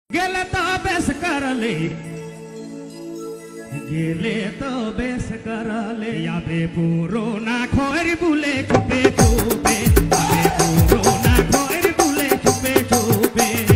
गेले तो बेस करले गेले तो बेस करले याबे पुरो ना खोर बुले चुपे चुपे याबे पुरो ना खोर बुले चुपे चुपे